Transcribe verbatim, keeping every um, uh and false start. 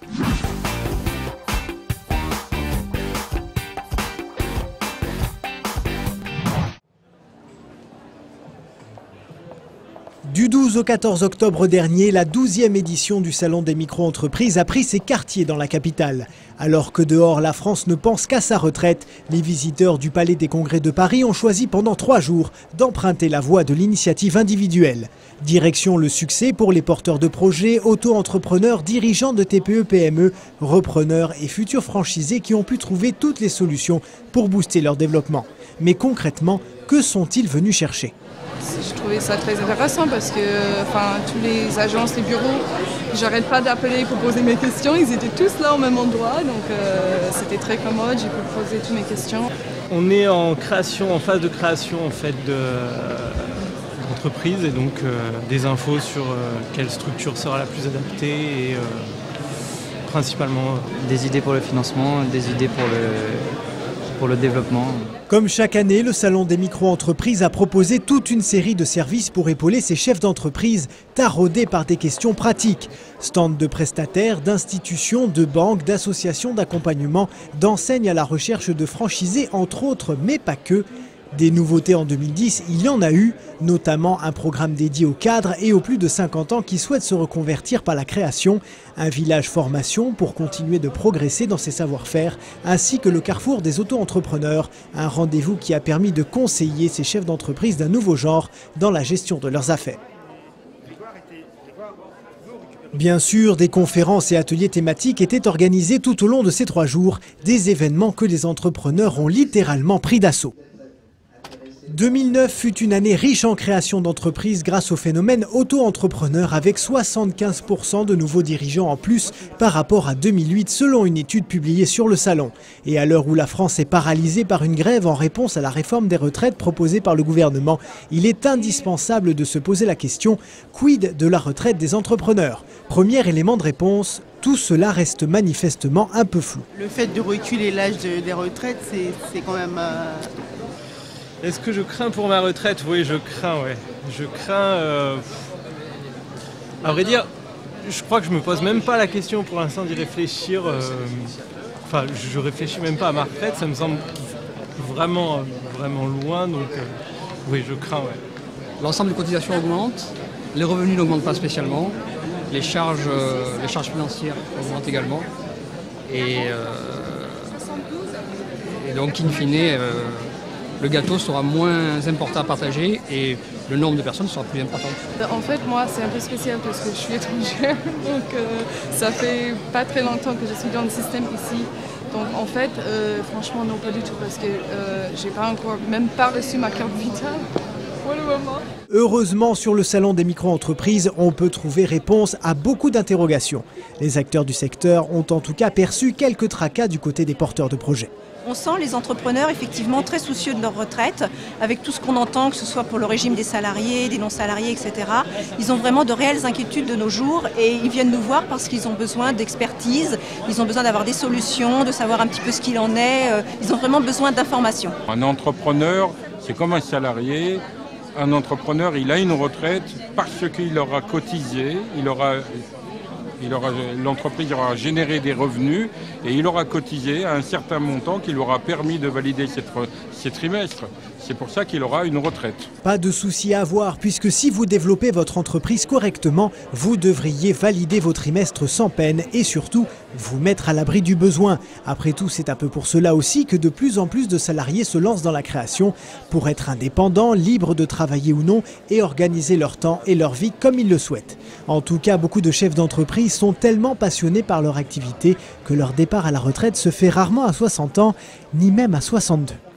Du douze au quatorze octobre dernier, la douzième édition du Salon des micro-entreprises a pris ses quartiers dans la capitale. Alors que dehors, la France ne pense qu'à sa retraite, les visiteurs du Palais des Congrès de Paris ont choisi pendant trois jours d'emprunter la voie de l'initiative individuelle. Direction le succès pour les porteurs de projets, auto-entrepreneurs, dirigeants de T P E P M E, repreneurs et futurs franchisés qui ont pu trouver toutes les solutions pour booster leur développement. Mais concrètement, que sont-ils venus chercher ? Je trouvais ça très intéressant parce que enfin, tous les agences, les bureaux, j'arrête pas d'appeler pour poser mes questions. Ils étaient tous là au même endroit, donc euh, c'était très commode, j'ai pu poser toutes mes questions. On est en création, en phase de création en fait de, d'entreprise et donc euh, des infos sur euh, quelle structure sera la plus adaptée et euh, principalement des idées pour le financement, des idées pour le pour le développement. Comme chaque année, le Salon des micro-entreprises a proposé toute une série de services pour épauler ces chefs d'entreprise taraudés par des questions pratiques. Stands de prestataires, d'institutions, de banques, d'associations d'accompagnement, d'enseignes à la recherche de franchisés, entre autres, mais pas que. Des nouveautés en deux mille dix, il y en a eu, notamment un programme dédié aux cadres et aux plus de cinquante ans qui souhaitent se reconvertir par la création, un village formation pour continuer de progresser dans ses savoir-faire, ainsi que le carrefour des auto-entrepreneurs, un rendez-vous qui a permis de conseiller ces chefs d'entreprise d'un nouveau genre dans la gestion de leurs affaires. Bien sûr, des conférences et ateliers thématiques étaient organisés tout au long de ces trois jours, des événements que les entrepreneurs ont littéralement pris d'assaut. deux mille neuf fut une année riche en création d'entreprises grâce au phénomène auto-entrepreneur avec soixante-quinze pour cent de nouveaux dirigeants en plus par rapport à deux mille huit selon une étude publiée sur le salon. Et à l'heure où la France est paralysée par une grève en réponse à la réforme des retraites proposée par le gouvernement, il est indispensable de se poser la question « quid de la retraite des entrepreneurs ?» Premier élément de réponse, tout cela reste manifestement un peu flou. Le fait de reculer l'âge de, des retraites, c'est quand même... Euh... Est-ce que je crains pour ma retraite? Oui, je crains, ouais. Je crains... Euh... À vrai dire, je crois que je me pose même pas la question pour l'instant d'y réfléchir. Euh... Enfin, je réfléchis même pas à ma retraite, ça me semble vraiment, vraiment loin, donc euh... oui, je crains, ouais. L'ensemble des cotisations augmente, les revenus n'augmentent pas spécialement, les charges, euh, les charges financières augmentent également. Et, euh... Et donc, in fine... Euh... le gâteau sera moins important à partager et le nombre de personnes sera plus important. En fait, moi, c'est un peu spécial parce que je suis étrangère, donc euh, ça fait pas très longtemps que je suis dans le système ici. Donc en fait, euh, franchement, non, pas du tout, parce que euh, j'ai pas encore, même pas reçu ma carte vitale pour le moment. Heureusement, sur le Salon des micro-entreprises, on peut trouver réponse à beaucoup d'interrogations. Les acteurs du secteur ont en tout cas perçu quelques tracas du côté des porteurs de projets. On sent les entrepreneurs effectivement très soucieux de leur retraite, avec tout ce qu'on entend, que ce soit pour le régime des salariés, des non-salariés, et cetera. Ils ont vraiment de réelles inquiétudes de nos jours et ils viennent nous voir parce qu'ils ont besoin d'expertise, ils ont besoin d'avoir des solutions, de savoir un petit peu ce qu'il en est, ils ont vraiment besoin d'informations. Un entrepreneur, c'est comme un salarié. Un entrepreneur, il a une retraite parce qu'il aura cotisé, il aura... l'entreprise aura généré des revenus et il aura cotisé à un certain montant qui lui aura permis de valider ses, ses trimestres. C'est pour ça qu'il aura une retraite. Pas de souci à avoir, puisque si vous développez votre entreprise correctement, vous devriez valider vos trimestres sans peine et surtout vous mettre à l'abri du besoin. Après tout, c'est un peu pour cela aussi que de plus en plus de salariés se lancent dans la création pour être indépendants, libres de travailler ou non et organiser leur temps et leur vie comme ils le souhaitent. En tout cas, beaucoup de chefs d'entreprise sont tellement passionnés par leur activité que leur départ à la retraite se fait rarement à soixante ans, ni même à soixante-deux.